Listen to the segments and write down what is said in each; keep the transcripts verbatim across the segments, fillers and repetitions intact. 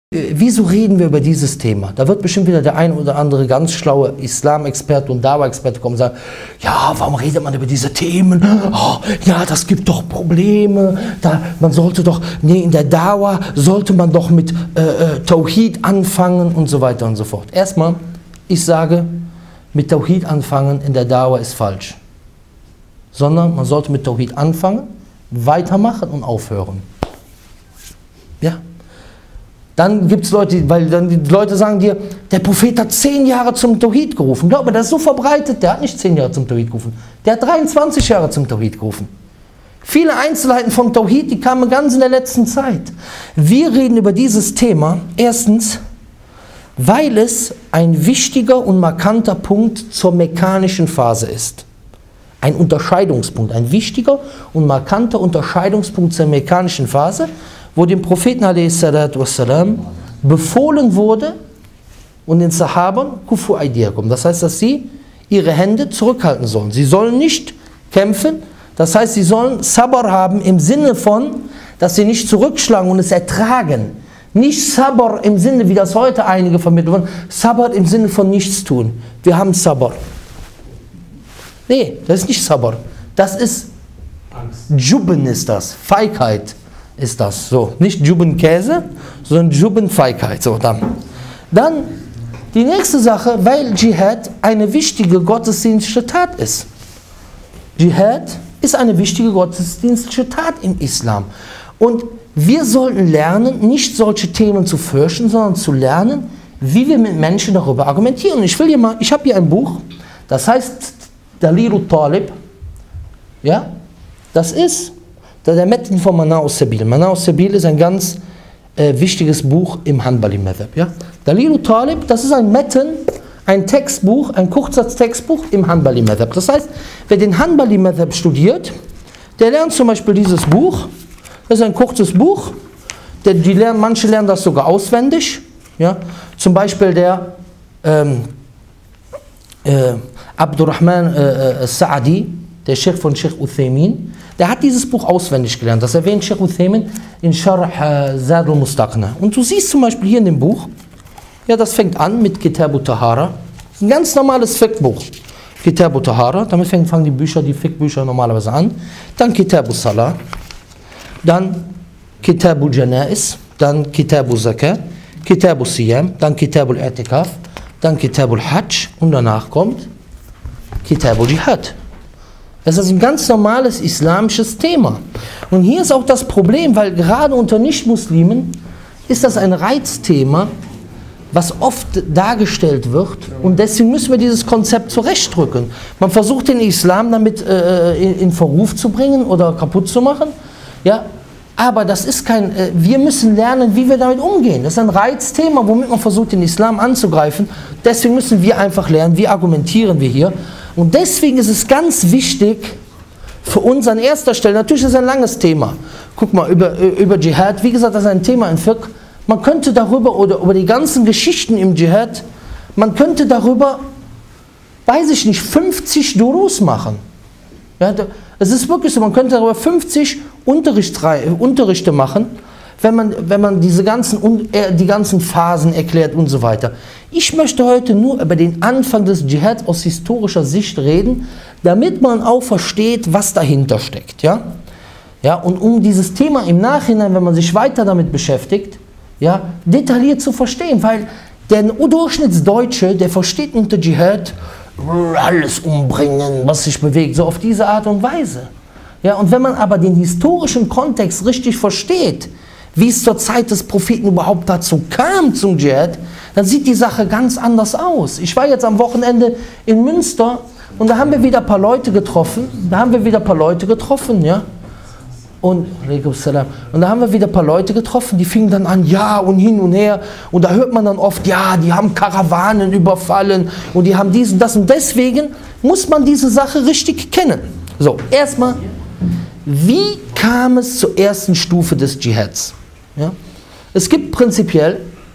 Wieso reden wir über dieses Thema? Da wird bestimmt wieder der ein oder andere ganz schlaue Islam-Experte und Dawa-Experte kommen und sagen, ja, warum redet man über diese Themen? Oh, ja, das gibt doch Probleme. Da, man sollte doch, nee, in der Dawa sollte man doch mit äh, äh, Tawhid anfangen und so weiter und so fort. Erstmal, ich sage, mit Tawhid anfangen in der Dawa ist falsch. Sondern man sollte mit Tawhid anfangen, weitermachen und aufhören. Ja. Dann gibt es Leute, weil dann die Leute sagen dir, der Prophet hat zehn Jahre zum Tawhid gerufen. Ich glaube, das ist so verbreitet, der hat nicht zehn Jahre zum Tawhid gerufen. Der hat dreiundzwanzig Jahre zum Tawhid gerufen. Viele Einzelheiten vom Tawhid, die kamen ganz in der letzten Zeit. Wir reden über dieses Thema, erstens, weil es ein wichtiger und markanter Punkt zur mekkanischen Phase ist. Ein Unterscheidungspunkt, ein wichtiger und markanter Unterscheidungspunkt zur mekkanischen Phase, wo dem Propheten a s. befohlen wurde und den Sahabern, kufu aydiyakum, das heißt, dass sie ihre Hände zurückhalten sollen. Sie sollen nicht kämpfen, das heißt, sie sollen Sabr haben im Sinne von, dass sie nicht zurückschlagen und es ertragen. Nicht Sabr im Sinne, wie das heute einige vermittelt wurden, Sabr im Sinne von nichts tun. Wir haben Sabr. Nee, das ist nicht Sabr. Das ist Jubben ist das, Feigheit. Ist das so, nicht Jubbenkäse, sondern Jubbenfeigheit. So, dann. dann die nächste Sache, weil Dschihad eine wichtige gottesdienstliche Tat ist. Dschihad ist eine wichtige gottesdienstliche Tat im Islam. Und wir sollten lernen, nicht solche Themen zu fürchten, sondern zu lernen, wie wir mit Menschen darüber argumentieren. Ich will hier mal, ich habe hier ein Buch, das heißt Dalilu Talib. Ja, das ist der Metten von Mana'us Sabil. Mana'us Sabil ist ein ganz äh, wichtiges Buch im Hanbali-Madhab. Ja? Dalilu Talib, das ist ein Metten, ein Textbuch, ein Kurzsatz-Textbuch im Hanbali-Madhab. Das heißt, wer den Hanbali-Madhab studiert, der lernt zum Beispiel dieses Buch. Das ist ein kurzes Buch. Der, die lernen, manche lernen das sogar auswendig. Ja? Zum Beispiel der ähm, äh, Abdurrahman äh, äh, Sa'adi, der Sheikh von Sheikh Uthaymin, der hat dieses Buch auswendig gelernt. Das erwähnt Sheikh Uthaymin in Sharh äh, Zad al-Mustaqna. Und du siehst zum Beispiel hier in dem Buch, ja, das fängt an mit Kitabu Tahara. Ein ganz normales Fiqh-Buch. Kitabu Tahara, damit fangen die Bücher, die Fiqh-Bücher normalerweise an. Dann Kitabu Salah, dann Kitabu Janais, dann Kitabu Zakah, Kitabu Siyam, dann Kitabu I'tikaf, dann Kitabu Hajj und danach kommt Kitabu Jihad. Das ist ein ganz normales islamisches Thema. Und hier ist auch das Problem, weil gerade unter Nichtmuslimen ist das ein Reizthema, was oft dargestellt wird. Und deswegen müssen wir dieses Konzept zurechtdrücken. Man versucht den Islam damit äh, in, in Verruf zu bringen oder kaputt zu machen. Ja, aber das ist kein, äh, wir müssen lernen, wie wir damit umgehen. Das ist ein Reizthema, womit man versucht, den Islam anzugreifen. Deswegen müssen wir einfach lernen, wie argumentieren wir hier. Und deswegen ist es ganz wichtig für uns an erster Stelle, natürlich ist es ein langes Thema. Guck mal, über, über Dschihad, wie gesagt, das ist ein Thema in Fiqh. Man könnte darüber, oder über die ganzen Geschichten im Dschihad, man könnte darüber, weiß ich nicht, fünfzig Durus machen. Ja, es ist wirklich so, man könnte darüber fünfzig Unterrichte machen, wenn man, wenn man diese ganzen, die ganzen Phasen erklärt und so weiter. Ich möchte heute nur über den Anfang des Dschihad aus historischer Sicht reden, damit man auch versteht, was dahinter steckt. Ja? Ja, und um dieses Thema im Nachhinein, wenn man sich weiter damit beschäftigt, ja, detailliert zu verstehen, weil der Durchschnittsdeutsche, der versteht unter Dschihad alles umbringen, was sich bewegt, so auf diese Art und Weise. Ja, und wenn man aber den historischen Kontext richtig versteht, wie es zur Zeit des Propheten überhaupt dazu kam zum Dschihad, dann sieht die Sache ganz anders aus. Ich war jetzt am Wochenende in Münster und da haben wir wieder ein paar Leute getroffen, da haben wir wieder ein paar Leute getroffen, ja, und, und da haben wir wieder ein paar Leute getroffen, die fingen dann an, ja, und hin und her, und da hört man dann oft, ja, die haben Karawanen überfallen und die haben dies und das, und deswegen muss man diese Sache richtig kennen. So, erstmal, wie kam es zur ersten Stufe des Dschihads? Ja? Es gibt prinzipiell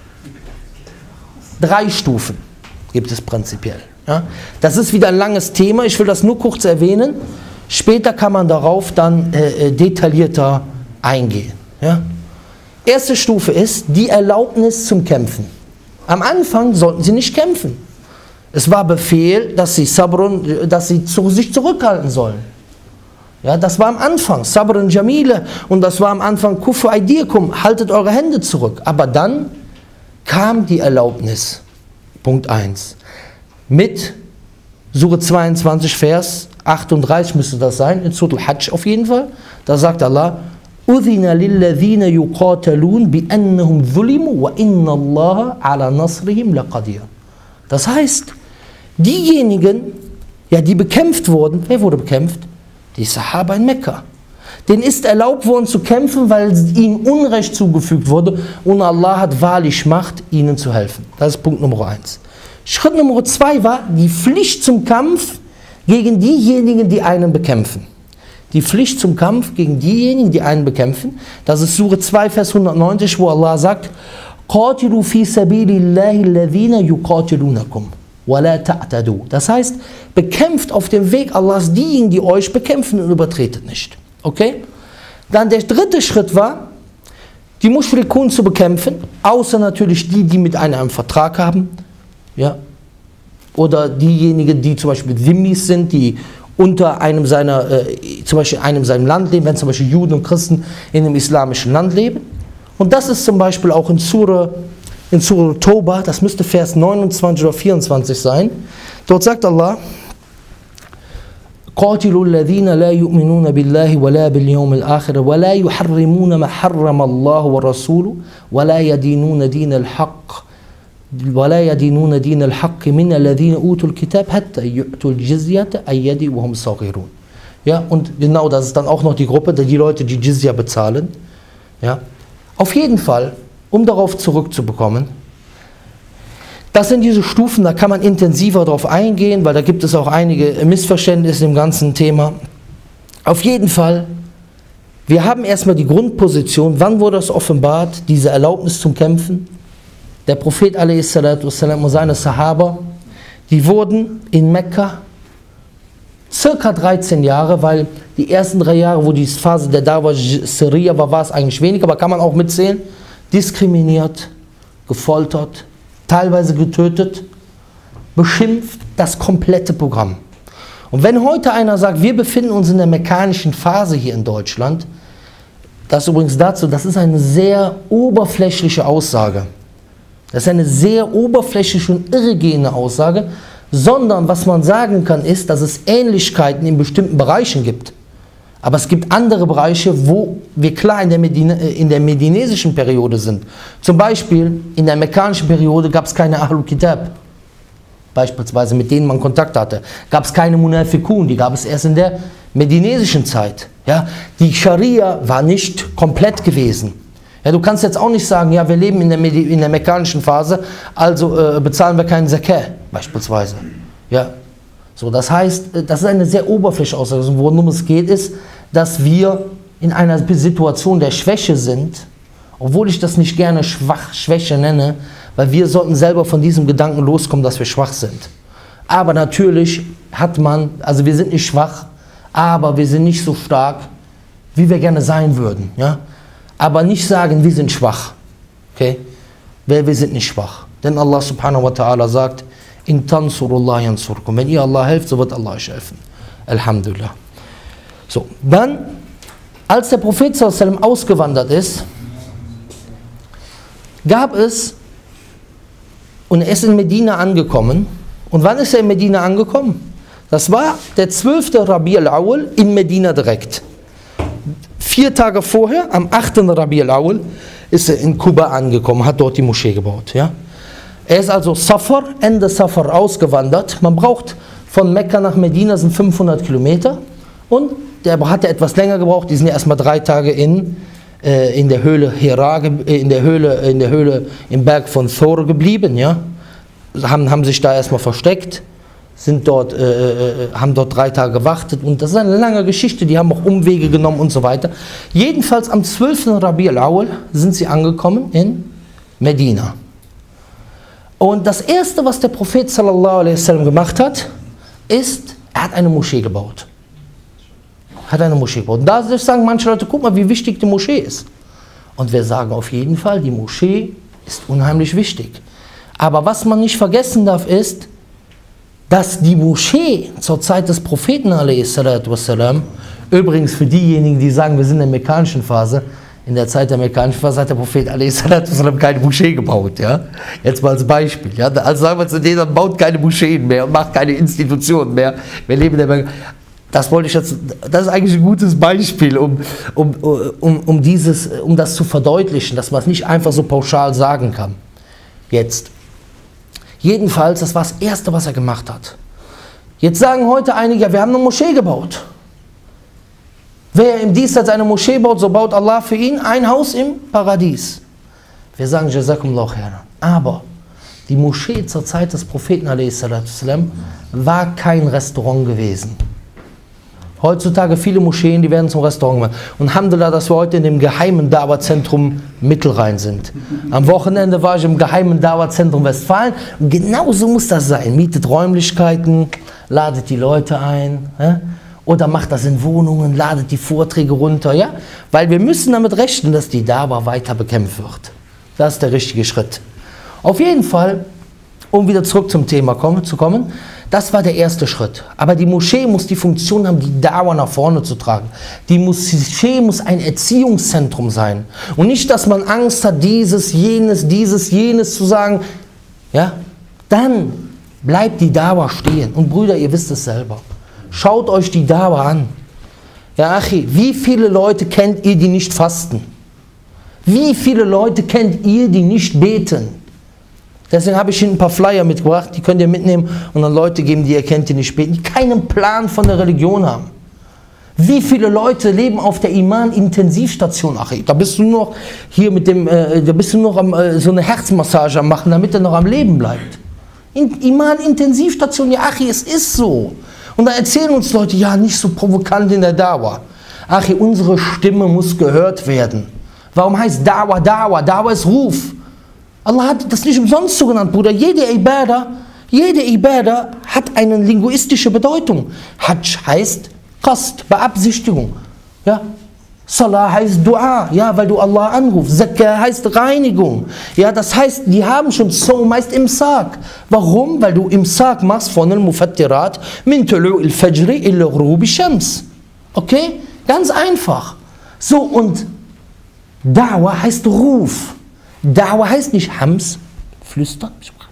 drei Stufen, gibt es prinzipiell. Ja? Das ist wieder ein langes Thema, ich will das nur kurz erwähnen. Später kann man darauf dann äh, detaillierter eingehen. Ja? Erste Stufe ist die Erlaubnis zum Kämpfen. Am Anfang sollten sie nicht kämpfen. Es war Befehl, dass sie sabrun, dass sie zu, sich zurückhalten sollen. Ja, das war am Anfang, Sabrun Jamile, und das war am Anfang Kufu Aydikum, haltet eure Hände zurück. Aber dann kam die Erlaubnis, Punkt eins, mit Sure zweiundzwanzig, Vers achtunddreißig müsste das sein, in Surah Al-Hajj auf jeden Fall. Da sagt Allah, Udhina lilladhina yuqatalun bi annahum zulimu wa inna Allaha ala nasrihim laqadir. Das heißt, diejenigen, ja, die bekämpft wurden, wer wurde bekämpft? Die Sahaba in Mekka. Denen ist erlaubt worden zu kämpfen, weil ihnen Unrecht zugefügt wurde, und Allah hat wahrlich Macht, ihnen zu helfen. Das ist Punkt Nummer eins. Schritt Nummer zwei war die Pflicht zum Kampf gegen diejenigen, die einen bekämpfen. Die Pflicht zum Kampf gegen diejenigen, die einen bekämpfen. Das ist Sure zwei, Vers hundertneunzig, wo Allah sagt, قَاتِلُوا فِي سَبِيلِ اللَّهِ الَّذِينَ يُقَاتِلُونَكُمْ وَلَا تَعْتَدُوا. Das heißt, bekämpft auf dem Weg Allahs diejenigen, die euch bekämpfen, und übertretet nicht. Okay? Dann der dritte Schritt war, die Mushrikun zu bekämpfen, außer natürlich die, die mit einem einen Vertrag haben, ja, oder diejenigen, die zum Beispiel Dhimmis sind, die unter einem seiner, äh, zum Beispiel einem seinem Land leben, wenn zum Beispiel Juden und Christen in einem islamischen Land leben. Und das ist zum Beispiel auch in Surah, in Surah Toba, das müsste Vers neunundzwanzig oder vierundzwanzig sein. Dort sagt Allah, قاتلوا الذين لا يؤمنون بالله ولا باليوم الآخر ولا يحرمون ما حرم الله ورسوله ولا يدينون دين الحق ولا يدينون دين الحق من الذين أوتوا الكتاب حتى يؤتوا الجزية عن يد وهم صاغرون. Ja, und genau, das ist dann auch noch die Gruppe, die Leute, die Jizya bezahlen. Ja, auf jeden Fall, um darauf zurückzubekommen, das sind diese Stufen, da kann man intensiver drauf eingehen, weil da gibt es auch einige Missverständnisse im ganzen Thema. Auf jeden Fall, wir haben erstmal die Grundposition, wann wurde das offenbart, diese Erlaubnis zum Kämpfen? Der Prophet a s. und seine Sahaba, die wurden in Mekka circa dreizehn Jahre, weil die ersten drei Jahre, wo die Phase der Dawa Syria war, war es eigentlich wenig, aber kann man auch mitzählen, diskriminiert, gefoltert, teilweise getötet, beschimpft, das komplette Programm. Und wenn heute einer sagt, wir befinden uns in der mekkanischen Phase hier in Deutschland, das übrigens dazu, das ist eine sehr oberflächliche Aussage. Das ist eine sehr oberflächliche und irregehende Aussage, sondern was man sagen kann ist, dass es Ähnlichkeiten in bestimmten Bereichen gibt. Aber es gibt andere Bereiche, wo wir klar in der, Medina, in der medinesischen Periode sind. Zum Beispiel in der mekkanischen Periode gab es keine Ahlul Kitab, beispielsweise mit denen man Kontakt hatte. Gab es keine Munafikun, die gab es erst in der medinesischen Zeit. Ja, die Scharia war nicht komplett gewesen. Ja, du kannst jetzt auch nicht sagen, ja, wir leben in der, Medi in der mekkanischen Phase, also äh, bezahlen wir keinen Zakat, beispielsweise. Ja. So, das heißt, das ist eine sehr oberflächliche Aussage. Worum es geht, ist, dass wir in einer Situation der Schwäche sind, obwohl ich das nicht gerne schwach, Schwäche nenne, weil wir sollten selber von diesem Gedanken loskommen, dass wir schwach sind. Aber natürlich hat man, also wir sind nicht schwach, aber wir sind nicht so stark, wie wir gerne sein würden. Ja? Aber nicht sagen, wir sind schwach. Okay? Weil wir sind nicht schwach. Denn Allah subhanahu wa ta'ala sagt, in tansurullah yansurkum. Wenn ihr Allah helft, so wird Allah euch helfen. Alhamdulillah. So, dann, als der Prophet sallallahu alaihi wasallam ausgewandert ist, gab es, und er ist in Medina angekommen. Und wann ist er in Medina angekommen? Das war der zwölfte Rabi' al-Awwal in Medina direkt. Vier Tage vorher, am achten Rabi' al-Awwal, ist er in Kuba angekommen, hat dort die Moschee gebaut. Ja? Er ist also Safar, Ende Safar ausgewandert. Man braucht von Mekka nach Medina sind fünfhundert Kilometer. Und der hat ja etwas länger gebraucht. Die sind ja erstmal drei Tage in, äh, in der Höhle Hira, in der Höhle, in der Höhle im Berg von Thor geblieben. Ja? Haben, haben sich da erstmal versteckt, sind dort, äh, haben dort drei Tage gewartet. Und das ist eine lange Geschichte. Die haben auch Umwege genommen und so weiter. Jedenfalls am zwölften Rabi' al-Awwal sind sie angekommen in Medina. Und das erste, was der Prophet sallallahu alaihi wasallam gemacht hat, ist, er hat eine Moschee gebaut. Hat eine Moschee gebaut. Und da sagen manche Leute, guck mal, wie wichtig die Moschee ist. Und wir sagen auf jeden Fall, die Moschee ist unheimlich wichtig. Aber was man nicht vergessen darf ist, dass die Moschee zur Zeit des Propheten a s. Übrigens für diejenigen, die sagen, wir sind in der mekkanischen Phase, in der Zeit der mekkanischen Phase hat der Prophet a s. keine Moschee gebaut. Ja? Jetzt mal als Beispiel. Ja? Also sagen wir zu denen, baut keine Moscheen mehr und macht keine Institutionen mehr. Wir leben in der Das wollte ich jetzt, das ist eigentlich ein gutes Beispiel, um, um, um, um, dieses, um das zu verdeutlichen, dass man es nicht einfach so pauschal sagen kann. Jetzt. Jedenfalls, das war das Erste, was er gemacht hat. Jetzt sagen heute einige, ja, wir haben eine Moschee gebaut. Wer im Diesseits eine Moschee baut, so baut Allah für ihn ein Haus im Paradies. Wir sagen, Jazakumullah khairan. Aber die Moschee zur Zeit des Propheten a s. war kein Restaurant gewesen. Heutzutage viele Moscheen, die werden zum Restaurant gemacht. Und Alhamdulillah, dass wir heute in dem geheimen Dawa-Zentrum Mittelrhein sind. Am Wochenende war ich im geheimen Dawa-Zentrum Westfalen. Und genau so muss das sein. Mietet Räumlichkeiten, ladet die Leute ein. Ja? Oder macht das in Wohnungen, ladet die Vorträge runter. Ja? Weil wir müssen damit rechnen, dass die Dawa weiter bekämpft wird. Das ist der richtige Schritt. Auf jeden Fall, um wieder zurück zum Thema kommen, zu kommen, das war der erste Schritt. Aber die Moschee muss die Funktion haben, die Dawa nach vorne zu tragen. Die Moschee muss ein Erziehungszentrum sein. Und nicht, dass man Angst hat, dieses, jenes, dieses, jenes zu sagen. Ja? Dann bleibt die Dawa stehen. Und Brüder, ihr wisst es selber. Schaut euch die Dawa an. Ja, Achi, wie viele Leute kennt ihr, die nicht fasten? Wie viele Leute kennt ihr, die nicht beten? Deswegen habe ich Ihnen ein paar Flyer mitgebracht, die könnt ihr mitnehmen und dann Leute geben, die ihr kennt, die nicht beten, die keinen Plan von der Religion haben. Wie viele Leute leben auf der Iman-Intensivstation? Ach, da bist du nur noch hier mit dem, äh, da bist du noch am, äh, so eine Herzmassage am machen, damit er noch am Leben bleibt. In Iman-Intensivstation, ja, Achi, es ist so. Und da erzählen uns Leute, ja, nicht so provokant in der Dawa. Achi, unsere Stimme muss gehört werden. Warum heißt Dawa Dawa? Dawa ist Ruf. Allah hat das nicht umsonst so genannt, Bruder. Jede Ibadah, jede Ibadah hat eine linguistische Bedeutung. Hajj heißt Qasd, Beabsichtigung. Ja? Salah heißt Dua, ja, weil du Allah anrufst. Zakah heißt Reinigung. Ja, das heißt, die haben schon so meist Imsak. Warum? Weil du Imsak machst von al-Mufattirat min tulu'il Fajri illa ghurubi Shams. Okay? Ganz einfach. So, und Da'wa heißt Ruf. Da'wa heißt nicht Hams, flüstern.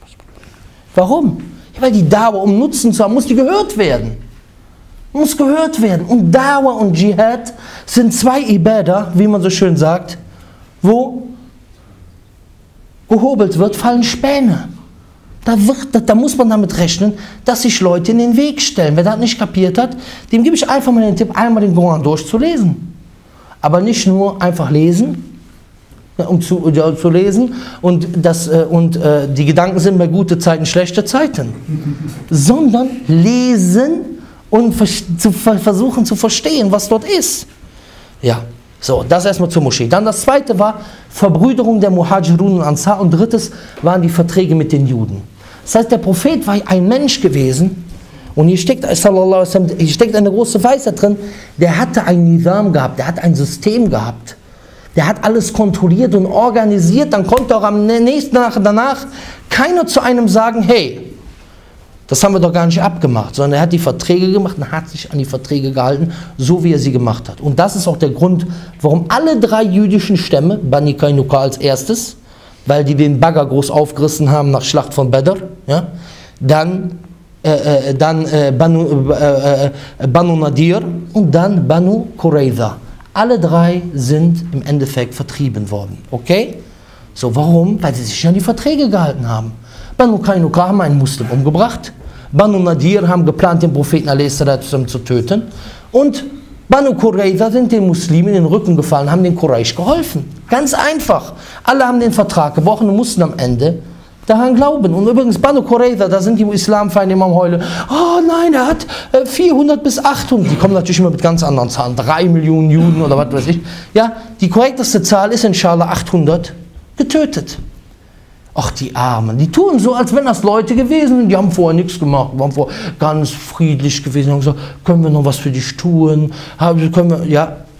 Warum? Ja, weil die Da'wa, um Nutzen zu haben, muss die gehört werden. Muss gehört werden. Und Da'wa und Dschihad sind zwei Ibadah, wie man so schön sagt, wo gehobelt wird, fallen Späne. Da, wird, da muss man damit rechnen, dass sich Leute in den Weg stellen. Wer das nicht kapiert hat, dem gebe ich einfach mal den Tipp, einmal den Koran durchzulesen. Aber nicht nur einfach lesen, um zu, uh, zu lesen und, das, uh, und uh, die Gedanken sind bei gute Zeiten, schlechte Zeiten, sondern lesen und zu versuchen zu verstehen, was dort ist. Ja, so, das erstmal zur Moschee. Dann das zweite war Verbrüderung der Muhajirun und Ansar und drittes waren die Verträge mit den Juden. Das heißt, der Prophet war ein Mensch gewesen und hier steckt, sallallahu alaihi wasallam, hier steckt eine große Weisheit drin, der hatte ein Nizam gehabt, der hat ein System gehabt. Der hat alles kontrolliert und organisiert, dann konnte auch am nächsten Tag danach keiner zu einem sagen, hey, das haben wir doch gar nicht abgemacht, sondern er hat die Verträge gemacht und hat sich an die Verträge gehalten, so wie er sie gemacht hat. Und das ist auch der Grund, warum alle drei jüdischen Stämme, Bani Kainuka als erstes, weil die den Bagger groß aufgerissen haben nach Schlacht von Badr, ja, dann, äh, äh, dann äh, Banu, äh, äh, Banu Nadir und dann Banu Qurayza. Alle drei sind im Endeffekt vertrieben worden. Okay? So, warum? Weil sie sich an die Verträge gehalten haben. Banu Kainuka haben einen Muslim umgebracht. Banu Nadir haben geplant, den Propheten a s. zu töten. Und Banu Qurayza sind den Muslimen in den Rücken gefallen, haben den Quraysh geholfen. Ganz einfach. Alle haben den Vertrag gebrochen und mussten am Ende daran glauben. Und übrigens, Banu Qurayza, da sind die Islamfeinde immer am Heulen. Oh nein, er hat äh, vierhundert bis achthundert. Die kommen natürlich immer mit ganz anderen Zahlen. drei Millionen Juden oder was weiß ich. Ja, die korrekteste Zahl ist inshallah achthundert getötet. Ach, die Armen. Die tun so, als wenn das Leute gewesen sind. Die haben vorher nichts gemacht. Die waren vorher ganz friedlich gewesen. Die haben gesagt, können wir noch was für dich tun? Können wir, ja,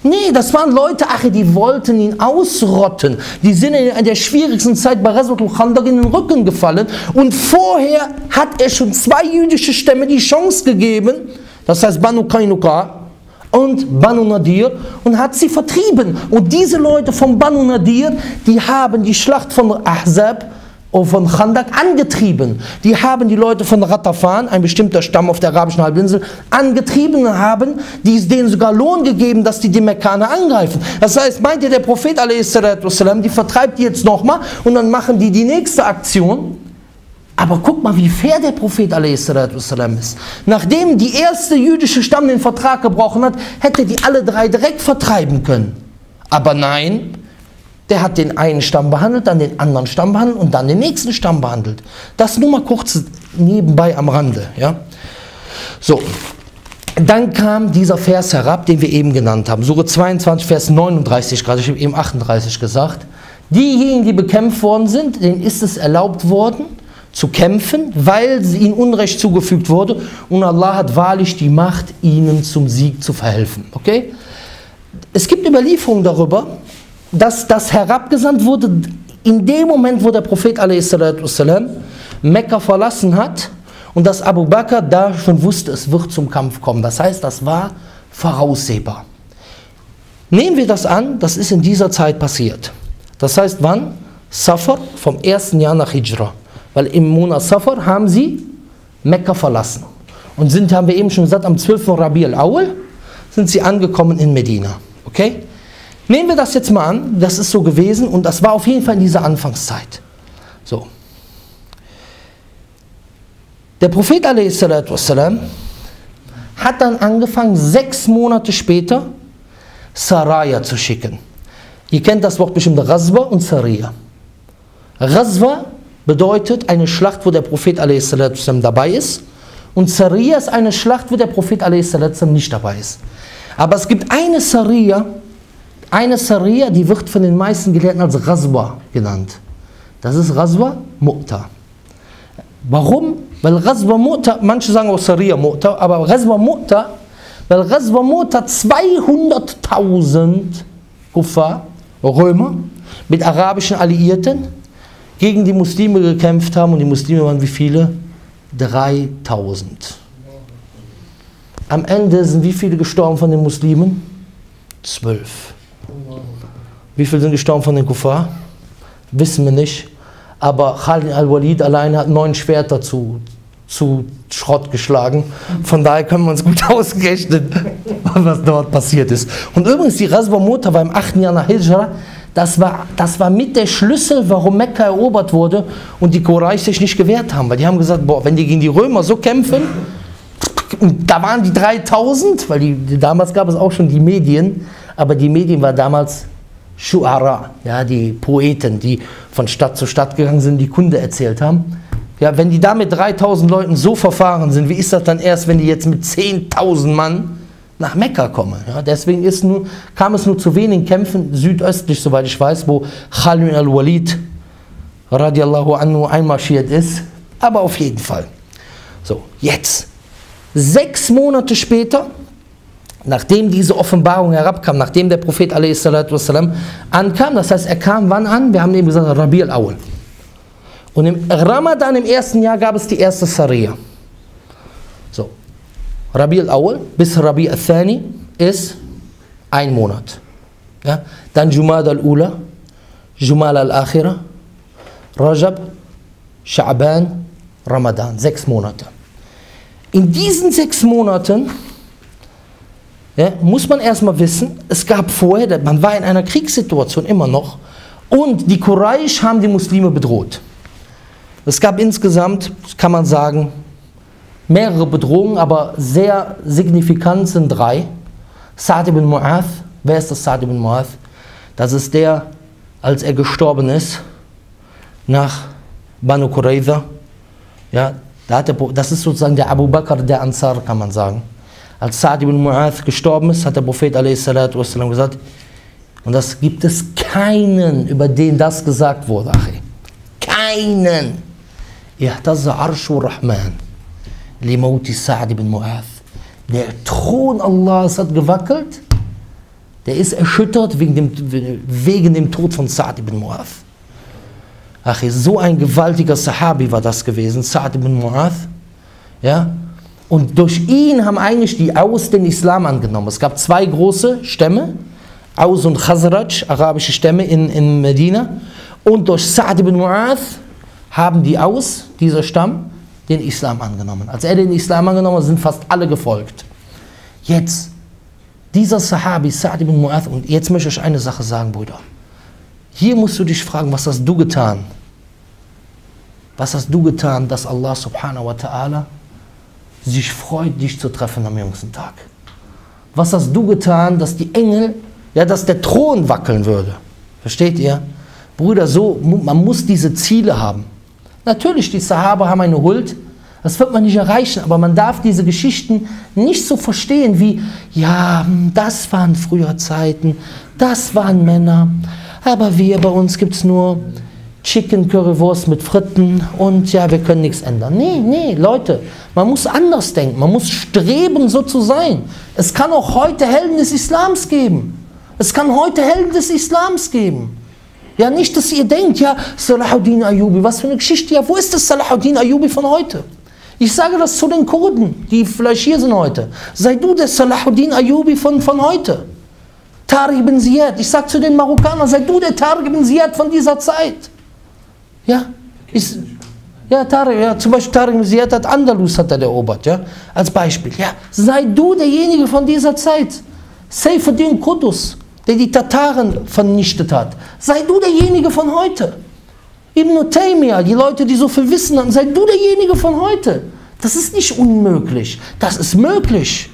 Nee, das waren Leute, ach, die wollten ihn ausrotten. Die sind in der schwierigsten Zeit bei Ghazwatul Khandaq in den Rücken gefallen. Und vorher hat er schon zwei jüdische Stämme die Chance gegeben, das heißt Banu Qainuqa und Banu Nadir, und hat sie vertrieben. Und diese Leute von Banu Nadir, die haben die Schlacht von Ahzab und von Khandaq angetrieben. Die haben die Leute von Ghatafan, ein bestimmter Stamm auf der arabischen Halbinsel, angetrieben und haben die, denen sogar Lohn gegeben, dass die die Mekkaner angreifen. Das heißt, meint ihr, der Prophet a s, die vertreibt die jetzt nochmal und dann machen die die nächste Aktion? Aber guck mal, wie fair der Prophet a s ist. Nachdem die erste jüdische Stamm den Vertrag gebrochen hat, hätte die alle drei direkt vertreiben können. Aber nein, der hat den einen Stamm behandelt, dann den anderen Stamm behandelt und dann den nächsten Stamm behandelt. Das nur mal kurz nebenbei am Rande. Ja? So, dann kam dieser Vers herab, den wir eben genannt haben. Sure zweiundzwanzig, Vers neununddreißig, gerade ich habe eben achtunddreißig gesagt. Diejenigen, die bekämpft worden sind, denen ist es erlaubt worden, zu kämpfen, weil ihnen Unrecht zugefügt wurde. Und Allah hat wahrlich die Macht, ihnen zum Sieg zu verhelfen. Okay? Es gibt Überlieferungen darüber, dass das herabgesandt wurde in dem Moment, wo der Prophet a s Mekka verlassen hat und dass Abu Bakr da schon wusste, es wird zum Kampf kommen. Das heißt, das war voraussehbar. Nehmen wir das an, das ist in dieser Zeit passiert. Das heißt, wann? Safar, vom ersten Jahr nach Hijra. Weil im Monat Safar haben sie Mekka verlassen. Und sind, haben wir eben schon gesagt, am zwölften Rabi al-Awwal sind sie angekommen in Medina. Okay? Nehmen wir das jetzt mal an, das ist so gewesen und das war auf jeden Fall in dieser Anfangszeit. So. Der Prophet a s hat dann angefangen, sechs Monate später Saraya zu schicken. Ihr kennt das Wort bestimmt, Ghazwa und Sariya. Ghazwa bedeutet eine Schlacht, wo der Prophet a s dabei ist, und Sariya ist eine Schlacht, wo der Prophet a s nicht dabei ist. Aber es gibt eine Sariya, Eine Sariya, die wird von den meisten Gelehrten als Ghazwa genannt. Das ist Ghazwa Mu'ta. Warum? Weil Ghazwa Mu'ta, manche sagen auch Sariya Mu'ta, aber Ghazwa Mu'ta, weil Ghazwa Mu'ta zweihunderttausend Kuffar, Römer, mit arabischen Alliierten gegen die Muslime gekämpft haben, und die Muslime waren wie viele? dreitausend. Am Ende sind wie viele gestorben von den Muslimen? Zwölf. Wie viele sind gestorben von den Kuffar? Wissen wir nicht. Aber Khalid al-Walid allein hat neun Schwerter zu, zu Schrott geschlagen. Von daher können wir uns gut ausrechnen, was dort passiert ist. Und übrigens, die Ghazwa Mu'ta war im achten Jahr nach Hijra. Das war, das war mit der Schlüssel, warum Mekka erobert wurde und die Quraysh sich nicht gewehrt haben. Weil die haben gesagt, boah, wenn die gegen die Römer so kämpfen, und da waren die dreitausend, weil die, damals gab es auch schon die Medien, aber die Medien war damals Shu'ara, ja, die Poeten, die von Stadt zu Stadt gegangen sind, die Kunde erzählt haben. Ja, wenn die da mit dreitausend Leuten so verfahren sind, wie ist das dann erst, wenn die jetzt mit zehntausend Mann nach Mekka kommen? Ja, deswegen ist nur, kam es nur zu wenigen Kämpfen südöstlich, soweit ich weiß, wo Khalid al-Walid radiallahu anhu einmarschiert ist. Aber auf jeden Fall. So, jetzt, sechs Monate später, nachdem diese Offenbarung herabkam, nachdem der Prophet a s ankam, das heißt, er kam wann an? Wir haben eben gesagt, Rabi al-Awwal. Und im Ramadan im ersten Jahr gab es die erste Sariya. So, Rabi al-Awwal bis Rabi al-Thani ist ein Monat. Ja? Dann Jumad al-Ula, Jumal al-Akhira, Rajab, Sha'ban, Ramadan, sechs Monate. In diesen sechs Monaten, ja, muss man erstmal wissen, es gab vorher, man war in einer Kriegssituation immer noch, und die Quraysh haben die Muslime bedroht. Es gab insgesamt, kann man sagen, mehrere Bedrohungen, aber sehr signifikant sind drei. Sa'd ibn Mu'adh, wer ist das Sa'd ibn Mu'adh? Das ist der, als er gestorben ist, nach Banu Qurayza, ja, da hat er, das ist sozusagen der Abu Bakr der Ansar, kann man sagen. Als Sa'd ibn Mu'adh gestorben ist, hat der Prophet a s gesagt, und das gibt es keinen, über den das gesagt wurde, Achi. Keinen. Ihtazza Arshur Rahman li mauti Sa'd ibn Mu'adh. Der Thron Allahs hat gewackelt, der ist erschüttert wegen dem, wegen dem Tod von Sa'd ibn Mu'adh. Ach, so ein gewaltiger Sahabi war das gewesen, Sa'd ibn Mu'adh. Ja? Und durch ihn haben eigentlich die Aus den Islam angenommen. Es gab zwei große Stämme, Aus und Khazraj, arabische Stämme in, in Medina. Und durch Sa'd ibn Mu'adh haben die Aus, dieser Stamm, den Islam angenommen. Als er den Islam angenommen hat, sind fast alle gefolgt. Jetzt, dieser Sahabi, Sa'd ibn Mu'adh, und jetzt möchte ich eine Sache sagen, Brüder. Hier musst du dich fragen, was hast du getan? Was hast du getan, dass Allah subhanahu wa ta'ala sich freut, dich zu treffen am jüngsten Tag? Was hast du getan, dass die Engel, ja, dass der Thron wackeln würde? Versteht ihr? Brüder, so, man muss diese Ziele haben. Natürlich, die Sahaba haben eine Huld, das wird man nicht erreichen, aber man darf diese Geschichten nicht so verstehen wie, ja, das waren früher Zeiten, das waren Männer, aber wir, bei uns gibt es nur Chicken Currywurst mit Fritten und ja, wir können nichts ändern. Nee, nee, Leute, man muss anders denken, man muss streben, so zu sein. Es kann auch heute Helden des Islams geben. Es kann heute Helden des Islams geben. Ja, nicht, dass ihr denkt, ja, Salahuddin Ayyubi, was für eine Geschichte, ja, wo ist das Salahuddin Ayyubi von heute? Ich sage das zu den Kurden, die vielleicht hier sind heute. Sei du der Salahuddin Ayyubi von, von heute. Tariq ibn Ziyad, ich sage zu den Marokkanern, sei du der Tariq ibn Ziyad von dieser Zeit. Ja, ist, ja, Tariq, ja, zum Beispiel Tariq ibn Ziyad hat Andalus hat er erobert, ja, als Beispiel. Ja, sei du derjenige von dieser Zeit. Saifuddin Qutuz, der die Tataren vernichtet hat. Sei du derjenige von heute. Ibn Taymiyyah, die Leute, die so viel Wissen haben, sei du derjenige von heute. Das ist nicht unmöglich, das ist möglich.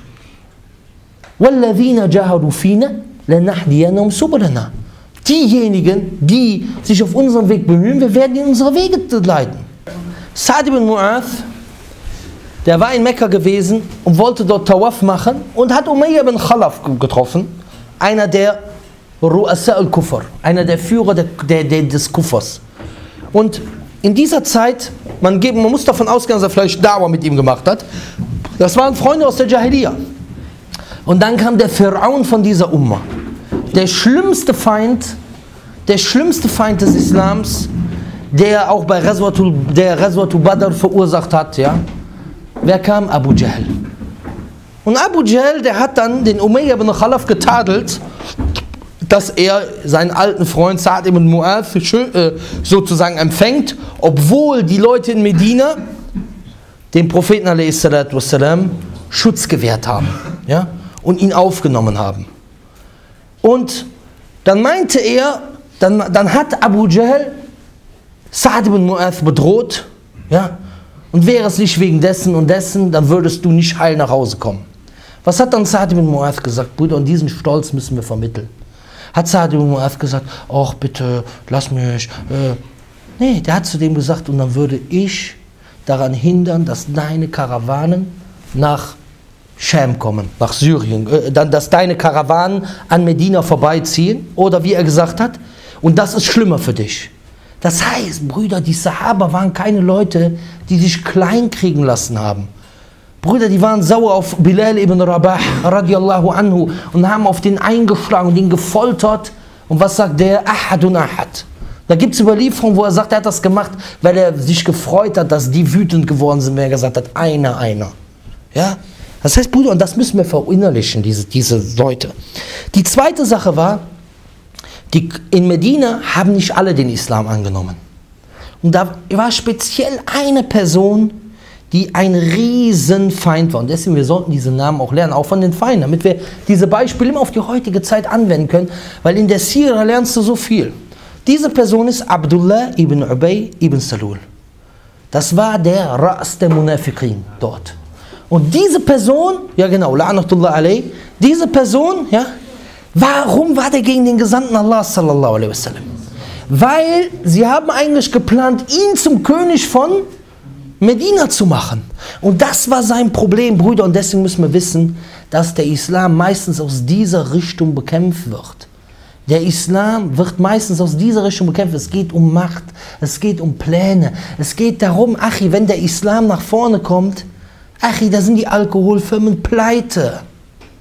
وَالَّذِينَ جَاهَدُوا فِينَا لَنَهْدِيَنَّهُمْ سُبُلَنَا. Diejenigen, die sich auf unserem Weg bemühen, wir werden in unsere Wege leiten. Sa'd ibn Mu'adh, der war in Mekka gewesen und wollte dort Tawaf machen und hat Umayya ibn Khalaf getroffen, einer der Ru'asa al-Kufr, einer der Führer der, der, der, des Kufers. Und in dieser Zeit, man, geht, man muss davon ausgehen, dass er vielleicht Da'wah mit ihm gemacht hat, das waren Freunde aus der Jahiliya. Und dann kam der Pharaon von dieser Umma, der schlimmste Feind, der schlimmste Feind des Islams, der auch bei Ghazwatul, der Ghazwatul Badr verursacht hat, ja. Wer kam? Abu Jahl. Und Abu Jahl, der hat dann den Umayya ibn Khalaf getadelt, dass er seinen alten Freund Sa'd ibn Mu'adh sozusagen empfängt, obwohl die Leute in Medina dem Propheten a s. Schutz gewährt haben, ja, und ihn aufgenommen haben. Und dann meinte er, dann, dann hat Abu Jahl Sa'd ibn Mu'adh bedroht, ja, und wäre es nicht wegen dessen und dessen, dann würdest du nicht heil nach Hause kommen. Was hat dann Sa'd ibn Mu'adh gesagt? Bruder, und diesen Stolz müssen wir vermitteln. Hat Sa'd ibn Mu'adh gesagt, ach bitte, lass mich. Äh. Nee, der hat zu dem gesagt, und dann würde ich daran hindern, dass deine Karawanen nach Scham kommen, nach Syrien. Äh, dann, dass deine Karawanen an Medina vorbeiziehen, oder wie er gesagt hat, und das ist schlimmer für dich. Das heißt, Brüder, die Sahaba waren keine Leute, die sich klein kriegen lassen haben. Brüder, die waren sauer auf Bilal ibn Rabah radiallahu anhu und haben auf den eingeschlagen und ihn gefoltert. Und was sagt der? Ahadun ahad. Da gibt es Überlieferungen, wo er sagt, er hat das gemacht, weil er sich gefreut hat, dass die wütend geworden sind, wenn er gesagt hat, einer, einer. Ja? Das heißt, Brüder, und das müssen wir verinnerlichen, diese, diese Leute. Die zweite Sache war, die, in Medina haben nicht alle den Islam angenommen. Und da war speziell eine Person, die ein Riesenfeind war. Und deswegen, wir sollten diese Namen auch lernen, auch von den Feinden, damit wir diese Beispiele immer auf die heutige Zeit anwenden können, weil in der Sira lernst du so viel. Diese Person ist Abdullah ibn Ubay ibn Salul. Das war der Ra's der Munafiqin dort. Und diese Person, ja genau, la'natullah alayh, diese Person, ja, warum war der gegen den Gesandten Allah sallallahu alaihi wasallam? Weil sie haben eigentlich geplant, ihn zum König von Medina zu machen. Und das war sein Problem, Brüder. Und deswegen müssen wir wissen, dass der Islam meistens aus dieser Richtung bekämpft wird. Der Islam wird meistens aus dieser Richtung bekämpft. Es geht um Macht, es geht um Pläne. Es geht darum, Achi, wenn der Islam nach vorne kommt, Achi, da sind die Alkoholfirmen pleite.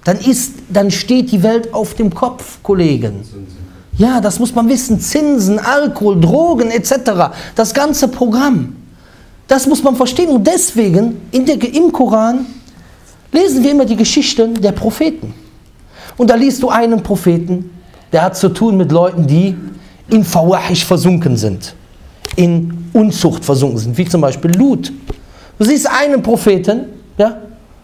dann, ist, dann steht die Welt auf dem Kopf, Kollegen. Ja, das muss man wissen. Zinsen, Alkohol, Drogen et cetera. Das ganze Programm. Das muss man verstehen. Und deswegen, in der, im Koran, lesen wir immer die Geschichten der Propheten. Und da liest du einen Propheten, der hat zu tun mit Leuten, die in Fawahish versunken sind. In Unzucht versunken sind. Wie zum Beispiel Lut. Du siehst einen Propheten, ja,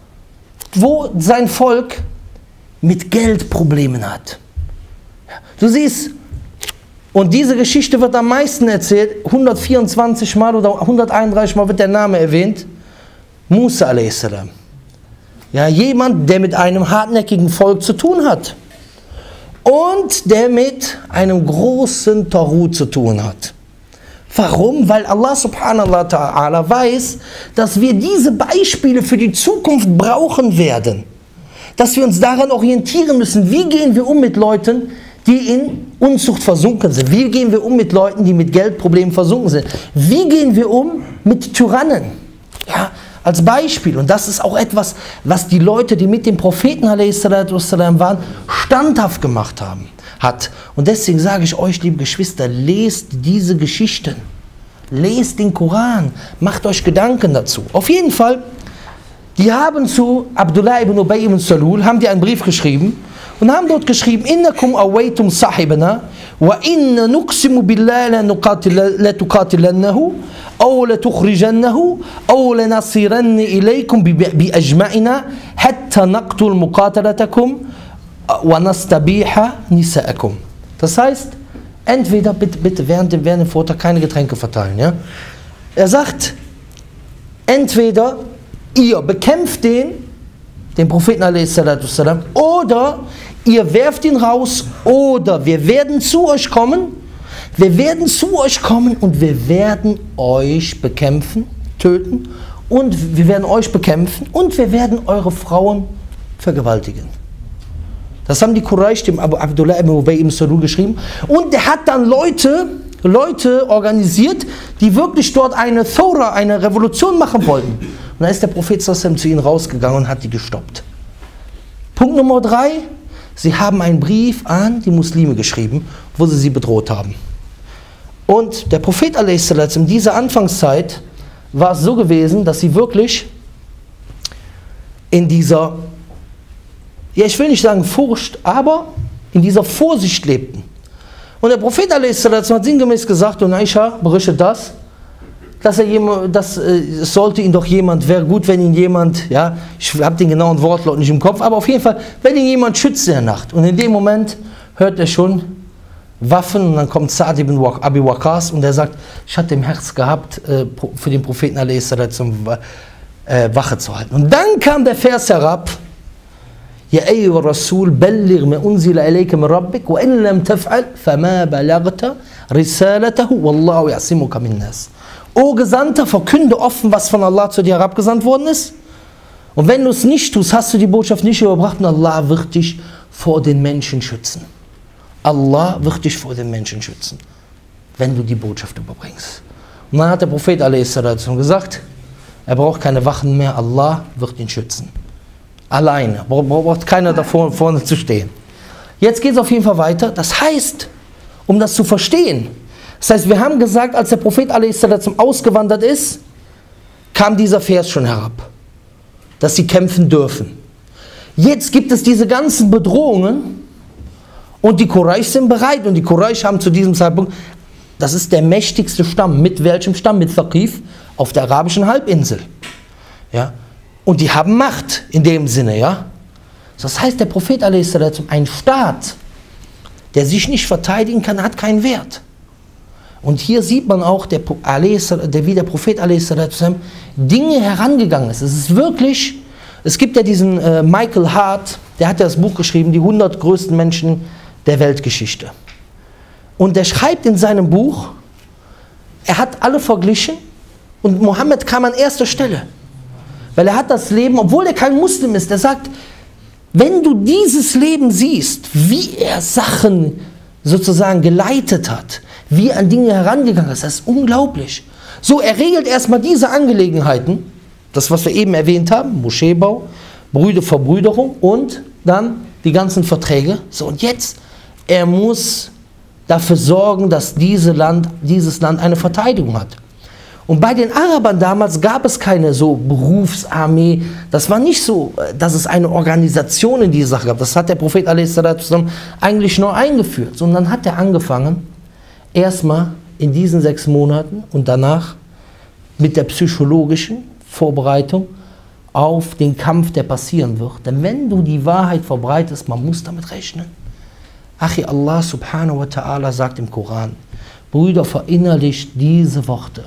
wo sein Volk mit Geld Probleme hat. Du siehst, und diese Geschichte wird am meisten erzählt, hundertvierundzwanzig Mal oder hunderteinunddreißig Mal wird der Name erwähnt, Musa a s. Ja, jemand, der mit einem hartnäckigen Volk zu tun hat und der mit einem großen Tarut zu tun hat. Warum? Weil Allah subhanahu wa ta'ala weiß, dass wir diese Beispiele für die Zukunft brauchen werden. Dass wir uns daran orientieren müssen, wie gehen wir um mit Leuten, die in Unzucht versunken sind. Wie gehen wir um mit Leuten, die mit Geldproblemen versunken sind. Wie gehen wir um mit Tyrannen. Ja, als Beispiel. Und das ist auch etwas, was die Leute, die mit dem Propheten a s. waren, standhaft gemacht haben. Hat. Und deswegen sage ich euch, liebe Geschwister, lest diese Geschichten. Lest den Koran. Macht euch Gedanken dazu. Auf jeden Fall, die haben zu Abdullah ibn Ubay ibn Salul, haben die einen Brief geschrieben und haben dort geschrieben, Innakum awaytum sahibana wa inna nuqsimu billahi la tuqatilannahu aw la tukhrijannahu aw la nasiranna ilaykum bi ajma'ina hatta naqtul muqatalatakum wa nastabiha nisa'akum. Das heißt, entweder, bitte, bitte während dem, während dem Vortrag keine Getränke verteilen. Ja? Er sagt, entweder ihr bekämpft den, den Propheten a s. oder ihr werft ihn raus oder wir werden zu euch kommen, wir werden zu euch kommen und wir werden euch bekämpfen, töten und wir werden euch bekämpfen und wir werden eure Frauen vergewaltigen. Das haben die Quraysh dem Abu Abdullah ibn Ubay ibn Salul geschrieben. Und der hat dann Leute, Leute organisiert, die wirklich dort eine Thora, eine Revolution machen wollten. Und dann ist der Prophet zu ihnen rausgegangen und hat die gestoppt. Punkt Nummer drei. Sie haben einen Brief an die Muslime geschrieben, wo sie sie bedroht haben. Und der Prophet a s. in dieser Anfangszeit war es so gewesen, dass sie wirklich in dieser, ja, ich will nicht sagen Furcht, aber in dieser Vorsicht lebten. Und der Prophet a s. hat sinngemäß gesagt, und Aisha berichtet das, dass er jemand, dass, äh, es sollte ihn doch jemand, wäre gut, wenn ihn jemand, ja, ich habe den genauen Wortlaut nicht im Kopf, aber auf jeden Fall, wenn ihn jemand schützt in der Nacht. Und in dem Moment hört er schon Waffen und dann kommt Sa'd ibn Abi Waqqas und er sagt, ich hatte im Herz gehabt, äh, für den Propheten a s. zum äh, Wache zu halten. Und dann kam der Vers herab, Ja ayyuha Rasul, balligh ma unzila ilayka min rabbik, wa in lam taf'al, fama balaghta risalatahu, wallahu ya'simuka min nas. O Gesandter, verkünde offen, was von Allah zu dir herabgesandt worden ist. Und wenn du es nicht tust, hast du die Botschaft nicht überbracht und Allah wird dich vor den Menschen schützen. Allah wird dich vor den Menschen schützen, wenn du die Botschaft überbringst. Und dann hat der Prophet a s. gesagt, er braucht keine Wachen mehr, Allah wird ihn schützen. Alleine, braucht keiner da vorne zu stehen. Jetzt geht es auf jeden Fall weiter. Das heißt, um das zu verstehen, das heißt, wir haben gesagt, als der Prophet a s. ausgewandert ist, kam dieser Vers schon herab, dass sie kämpfen dürfen. Jetzt gibt es diese ganzen Bedrohungen und die Quraysh sind bereit. Und die Quraysh haben zu diesem Zeitpunkt, das ist der mächtigste Stamm. Mit welchem Stamm? Mit Thaqif auf der arabischen Halbinsel. Ja? Und die haben Macht in dem Sinne. Ja? Das heißt, der Prophet a s. ein Staat, der sich nicht verteidigen kann, hat keinen Wert. Und hier sieht man auch, der, der, wie der Prophet a s. Dinge herangegangen ist. Es ist wirklich, es gibt ja diesen äh, Michael Hart, der hat ja das Buch geschrieben, die hundert größten Menschen der Weltgeschichte. Und der schreibt in seinem Buch, er hat alle verglichen und Mohammed kam an erster Stelle. Weil er hat das Leben, obwohl er kein Muslim ist, er sagt, wenn du dieses Leben siehst, wie er Sachen sozusagen geleitet hat, wie er an Dinge herangegangen ist, das ist unglaublich. So, er regelt erstmal diese Angelegenheiten, das was wir eben erwähnt haben, Moscheebau, Brüderverbrüderung und dann die ganzen Verträge. So, und jetzt, er muss dafür sorgen, dass diese Land, dieses Land eine Verteidigung hat. Und bei den Arabern damals gab es keine so Berufsarmee. Das war nicht so, dass es eine Organisation in dieser Sache gab. Das hat der Prophet a s. eigentlich neu eingeführt. Sondern hat er angefangen, erstmal in diesen sechs Monaten und danach mit der psychologischen Vorbereitung auf den Kampf, der passieren wird. Denn wenn du die Wahrheit verbreitest, man muss damit rechnen. Achi, Allah subhanahu wa ta'ala sagt im Koran, Brüder, verinnerlicht diese Worte.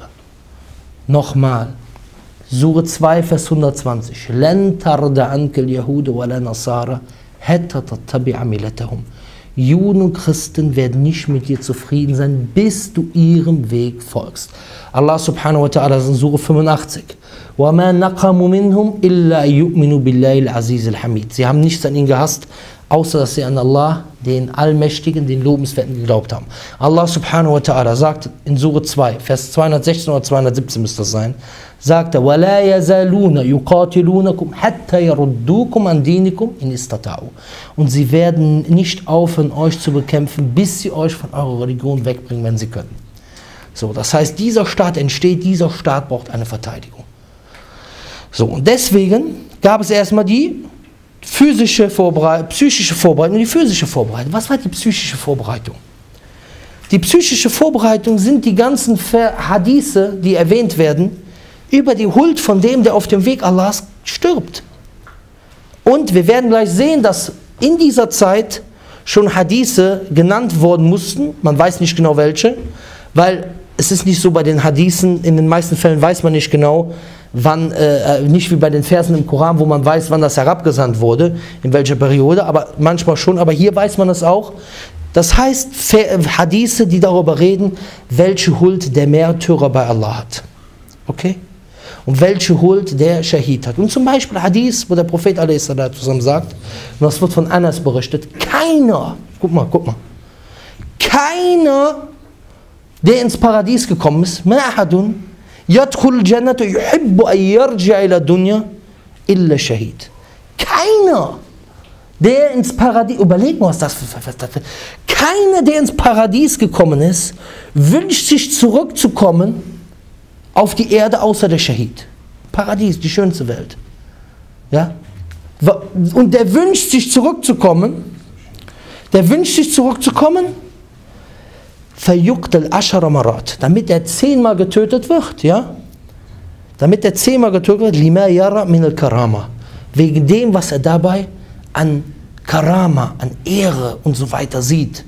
Nochmal, Sure zwei, Vers hundertzwanzig. Lan tarda ankel Yahude wa la Nasara hatta tattabi'a millatahum. Juden und Christen werden nicht mit dir zufrieden sein, bis du ihrem Weg folgst. Allah subhanahu wa ta'ala in Sure fünfundachtzig. وَمَا نَقَمُوا مِنْهُمْ إِلَّا يُؤْمِنُوا بِاللَّهِ الْعَزِيزِ الْحَمِيدِ. Sie haben nichts an ihn gehasst, außer dass sie an Allah, den Allmächtigen, den Lobenswerten geglaubt haben. Allah subhanahu wa ta'ala sagt in Sure zwei, Vers zweihundertsechzehn oder zweihundertsiebzehn müsste das sein, sagt er, وَلَا يَزَالُونَ يُقَاتِلُونَكُمْ حَتَّى يَرُدُّوكُمْ عَنْ دِينِكُمْ إِنِ اسْتَطَاعُوا. Und sie werden nicht aufhören, euch zu bekämpfen, bis sie euch von eurer Religion wegbringen, wenn sie können. So, das heißt, dieser Staat entsteht, dieser Staat braucht eine Verteidigung. So, und deswegen gab es erstmal die physische Vorbereitung, psychische Vorbereitung und die physische Vorbereitung. Was war die psychische Vorbereitung? Die psychische Vorbereitung sind die ganzen Hadithe, die erwähnt werden, über die Huld von dem, der auf dem Weg Allahs stirbt. Und wir werden gleich sehen, dass in dieser Zeit schon Hadithe genannt worden mussten, man weiß nicht genau welche, weil es ist nicht so bei den Hadithen, in den meisten Fällen weiß man nicht genau, wann, äh, nicht wie bei den Versen im Koran, wo man weiß, wann das herabgesandt wurde, in welcher Periode, aber manchmal schon, aber hier weiß man es auch. Das heißt, Hadithe, die darüber reden, welche Huld der Märtyrer bei Allah hat. Okay? Und welche Huld der Shahid hat. Und zum Beispiel Hadith, wo der Prophet a s. sagt, und das wird von Anas berichtet, keiner, guck mal, guck mal, keiner, der ins Paradies gekommen ist, ma'ahadun, yadkhul jannata yuhibbu an yarji'a ila dunya illa shahid. Keiner, der ins Paradies, überleg mal, was das für, was das für, keiner, der ins Paradies gekommen ist, wünscht sich zurückzukommen auf die Erde, außer der Shahid. Paradies, die schönste Welt. Ja? Und der wünscht sich zurückzukommen, der wünscht sich zurückzukommen, verjuckt al-ashara marat, damit er zehnmal getötet wird, ja? Damit er zehnmal getötet wird, lima yara min al-karama, wegen dem, was er dabei an Karama, an Ehre und so weiter sieht.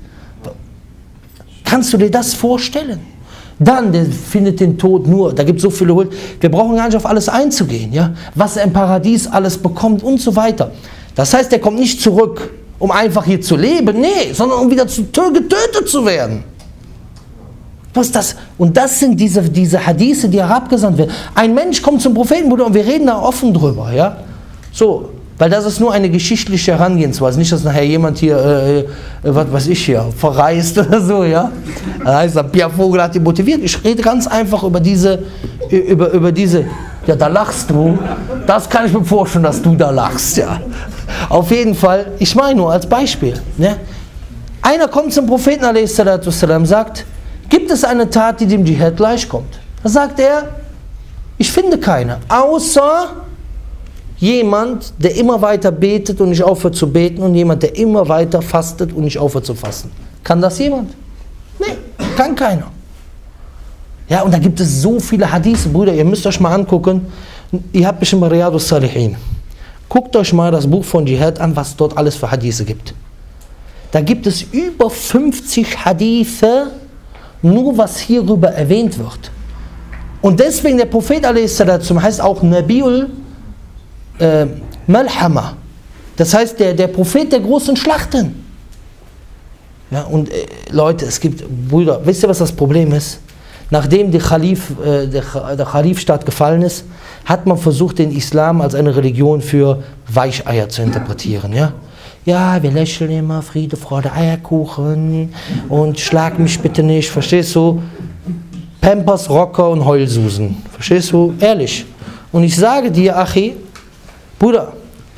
Kannst du dir das vorstellen? Dann, der findet den Tod nur, da gibt es so viele Huld, wir brauchen gar nicht auf alles einzugehen, ja? Was er im Paradies alles bekommt und so weiter. Das heißt, er kommt nicht zurück, um einfach hier zu leben, nee, sondern um wieder zu, getötet zu werden. Was ist das? Und das sind diese, diese Hadithe, die herabgesandt werden. Ein Mensch kommt zum Prophetenbruder und wir reden da offen drüber, ja? So, weil das ist nur eine geschichtliche Herangehensweise, nicht, dass nachher jemand hier, äh, was weiß ich hier, verreist oder so, ja? Da heißt er, Pia Vogel hat die motiviert. Ich rede ganz einfach über diese, über, über diese, ja, da lachst du. Das kann ich mir vorstellen, dass du da lachst, ja. Auf jeden Fall, ich meine nur als Beispiel, ne? Einer kommt zum Propheten, a s. sagt, gibt es eine Tat, die dem Dschihad gleichkommt? Da sagt er, ich finde keine, außer jemand, der immer weiter betet und nicht aufhört zu beten und jemand, der immer weiter fastet und nicht aufhört zu fasten. Kann das jemand? Nee, kann keiner. Ja, und da gibt es so viele Hadithe, Brüder, ihr müsst euch mal angucken, ihr habt bestimmt Riyadus Salihin. Guckt euch mal das Buch von Dschihad an, was dort alles für Hadithe gibt. Da gibt es über fünfzig Hadithe, nur was hierüber erwähnt wird. Und deswegen der Prophet a s. heißt auch Nabiul äh, Malhama. Das heißt der, der Prophet der großen Schlachten. Ja, und äh, Leute, es gibt, Brüder, wisst ihr, was das Problem ist? Nachdem die Khalif, äh, der, der Khalifstaat gefallen ist, hat man versucht, den Islam als eine Religion für Weicheier zu interpretieren. Ja? Ja, wir lächeln immer, Friede, Freude, Eierkuchen und schlag mich bitte nicht, verstehst du? Pampers, Rocker und Heulsusen, verstehst du? Ehrlich. Und ich sage dir, Achi, Bruder,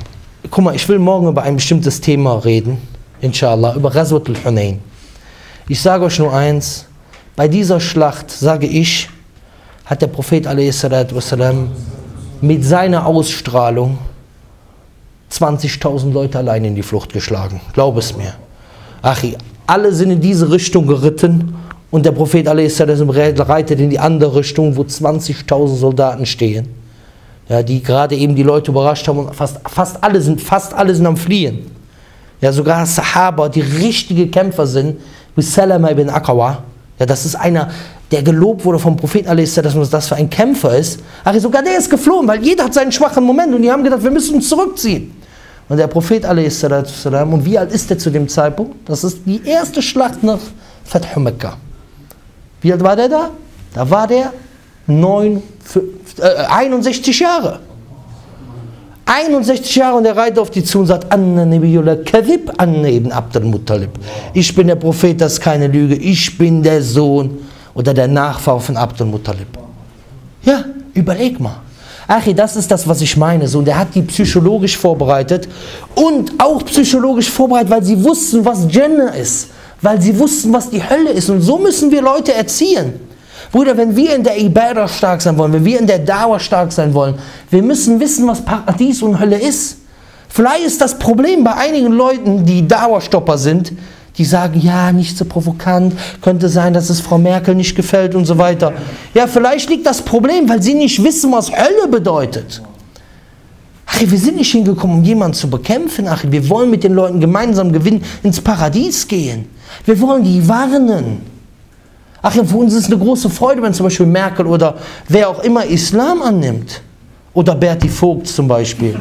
guck mal, ich will morgen über ein bestimmtes Thema reden, inshallah, über Ghazwat al-Hunayn. Ich sage euch nur eins, bei dieser Schlacht, sage ich, hat der Prophet a s. mit seiner Ausstrahlung zwanzigtausend Leute allein in die Flucht geschlagen. Glaub es mir. Achi, alle sind in diese Richtung geritten und der Prophet a s. reitet in die andere Richtung, wo zwanzigtausend Soldaten stehen, ja, die gerade eben die Leute überrascht haben und fast, fast, alle sind, fast alle sind am Fliehen. Ja, sogar Sahaba, die richtige Kämpfer sind, wie Salama ibn Aqwa, ja, das ist einer, der gelobt wurde vom Prophet a s., dass das für ein Kämpfer ist. Ach, sogar der ist geflohen, weil jeder hat seinen schwachen Moment und die haben gedacht, wir müssen uns zurückziehen. Und der Prophet a s., und wie alt ist er zu dem Zeitpunkt? Das ist die erste Schlacht nach Fath Mekka. Wie alt war der da? Da war der neun, äh, einundsechzig Jahre. einundsechzig Jahre und er reitet auf die zu und sagt, Anna Nabiyullah Kadhib, Anna ibn Abd al-Muttalib. Ich bin der Prophet, das ist keine Lüge. Ich bin der Sohn oder der Nachfahre von Abd al-Muttalib. Ja, überleg mal. Achi, das ist das, was ich meine. So, und er hat die psychologisch vorbereitet und auch psychologisch vorbereitet, weil sie wussten, was Jannah ist. Weil sie wussten, was die Hölle ist. Und so müssen wir Leute erziehen. Bruder, wenn wir in der Ibadah stark sein wollen, wenn wir in der Dauer stark sein wollen, wir müssen wissen, was Paradies und Hölle ist. Vielleicht ist das Problem bei einigen Leuten, die Dauerstopper sind, die sagen, ja, nicht so provokant, könnte sein, dass es Frau Merkel nicht gefällt und so weiter. Ja, vielleicht liegt das Problem, weil sie nicht wissen, was Hölle bedeutet. Ach, wir sind nicht hingekommen, um jemanden zu bekämpfen. Ach, wir wollen mit den Leuten gemeinsam gewinnen, ins Paradies gehen. Wir wollen die warnen. Ach ja, für uns ist es eine große Freude, wenn zum Beispiel Merkel oder wer auch immer Islam annimmt. Oder Berti Vogt zum Beispiel.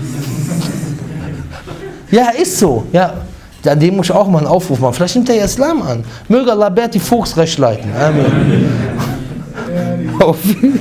Ja, ist so. Ja, an dem muss ich auch mal einen Aufruf machen. Vielleicht nimmt er ja Islam an. Möge Allah Berti Vogts recht leiten. Amen. Auf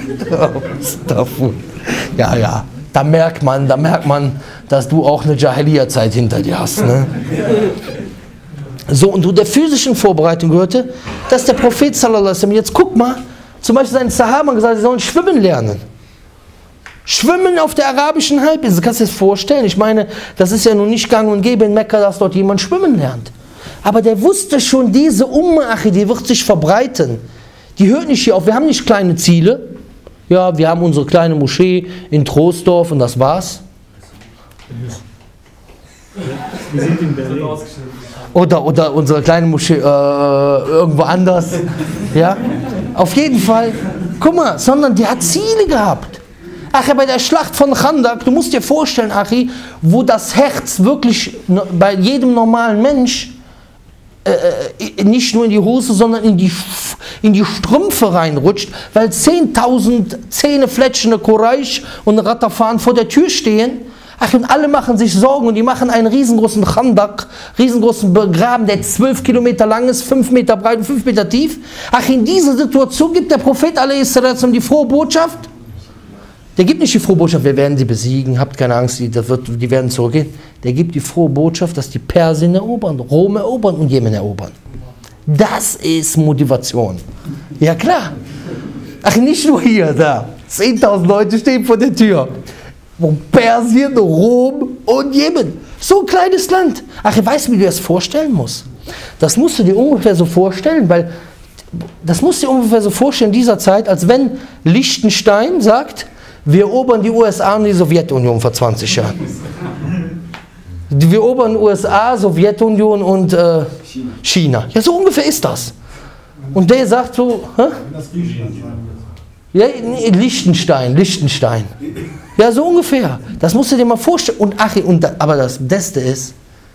Ja, ja. Da merkt man, da merkt man, dass du auch eine Jahiliya-Zeit hinter dir hast. Ne? So, und du der physischen Vorbereitung gehörte, dass der Prophet sallallahu alaihi wasallam, jetzt guck mal, zum Beispiel seinen Sahaba gesagt, sie sollen schwimmen lernen. Schwimmen auf der arabischen Halbinsel, kannst du dir das vorstellen? Ich meine, das ist ja nun nicht gang und gäbe in Mekka, dass dort jemand schwimmen lernt. Aber der wusste schon, diese Umma, die wird sich verbreiten. Die hört nicht hier auf, wir haben nicht kleine Ziele. Ja, wir haben unsere kleine Moschee in Troisdorf und das war's. Wir sind in Berlin. Oder, oder unsere kleine Moschee äh, irgendwo anders. Ja? Auf jeden Fall, guck mal, sondern die hat Ziele gehabt. Ach, bei der Schlacht von Khandak, du musst dir vorstellen, Achi, wo das Herz wirklich bei jedem normalen Mensch äh, nicht nur in die Hose, sondern in die, in die Strümpfe reinrutscht, weil zehntausend zähnefletschende Quraysh und Ratafan vor der Tür stehen. Ach, und alle machen sich Sorgen und die machen einen riesengroßen Khandak, riesengroßen Graben, der zwölf Kilometer lang ist, fünf Meter breit und fünf Meter tief. Ach, in dieser Situation gibt der Prophet a s. die frohe Botschaft. Der gibt nicht die frohe Botschaft, wir werden sie besiegen, habt keine Angst, die, das wird, die werden zurückgehen. Der gibt die frohe Botschaft, dass die Persien erobern, Rom erobern und Jemen erobern. Das ist Motivation. Ja klar. Ach, nicht nur hier, da. zehntausend Leute stehen vor der Tür. Persien, Rom und Jemen. So ein kleines Land. Ach, weißt du, wie du das vorstellen musst? Das musst du dir ungefähr so vorstellen, weil das musst du dir ungefähr so vorstellen in dieser Zeit, als wenn Liechtenstein sagt, wir erobern die U S A und die Sowjetunion vor zwanzig Jahren. Wir erobern U S A, Sowjetunion und äh, China. Ja, so ungefähr ist das. Und der sagt so, hä? Ja, nee, Liechtenstein, Liechtenstein. Ja, so ungefähr. Das musst du dir mal vorstellen. Und ach, und, aber das Beste ist,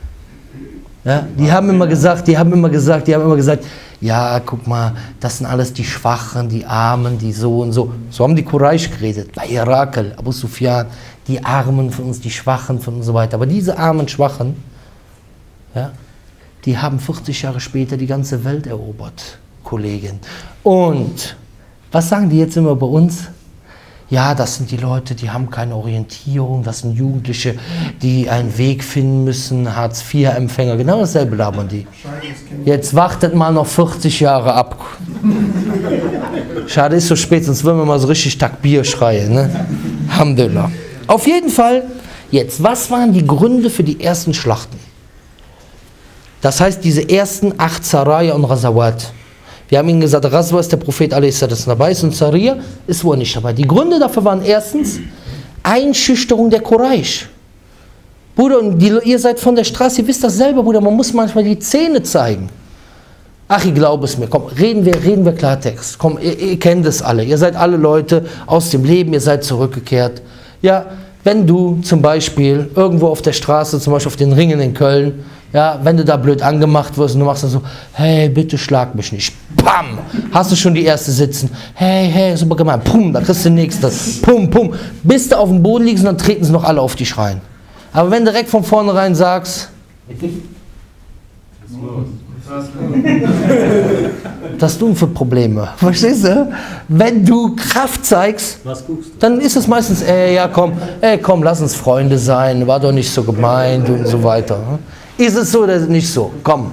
ja, die haben immer gesagt, die haben immer gesagt, die haben immer gesagt, ja, guck mal, das sind alles die Schwachen, die Armen, die so und so. So haben die Quraysh geredet, bei Herakel, Abu Sufyan, die Armen von uns, die Schwachen von uns und so weiter. Aber diese armen Schwachen, ja, die haben vierzig Jahre später die ganze Welt erobert, Kollegen. Und was sagen die jetzt immer bei uns? Ja, das sind die Leute, die haben keine Orientierung, das sind Jugendliche, die einen Weg finden müssen, Hartz vier Empfänger, genau dasselbe labern die. Jetzt wartet mal noch vierzig Jahre ab. Schade, ist so spät, sonst würden wir mal so richtig Takbir schreien. Ne? Alhamdulillah. Auf jeden Fall, Jetzt, was waren die Gründe für die ersten Schlachten? Das heißt, diese ersten acht Saraya und Ghazawat. Wir haben ihnen gesagt, Ghazwa ist der Prophet a s dabei ist und Sariya ist wohl nicht dabei. Die Gründe dafür waren erstens Einschüchterung der Quraysh. Bruder, und die, ihr seid von der Straße, ihr wisst das selber, Bruder, man muss manchmal die Zähne zeigen. Ach, ich glaube es mir, komm, reden wir, reden wir Klartext. Komm, ihr, ihr kennt es alle, ihr seid alle Leute aus dem Leben, ihr seid zurückgekehrt. Ja, wenn du zum Beispiel irgendwo auf der Straße, zum Beispiel auf den Ringen in Köln, ja, wenn du da blöd angemacht wirst und du machst dann so, hey, bitte schlag mich nicht. Pam! Hast du schon die erste sitzen. Hey, hey, super gemein. Pum, da kriegst du den nächsten. Pum, pum. Bis du auf dem Boden liegst und dann treten sie noch alle auf dich rein. Aber wenn du direkt von vornherein sagst, was hast du denn für Probleme? Verstehst du? Wenn du Kraft zeigst, dann ist es meistens, ey, ja komm, ey, komm, lass uns Freunde sein, war doch nicht so gemeint und so weiter. Ist es so oder nicht so? Komm.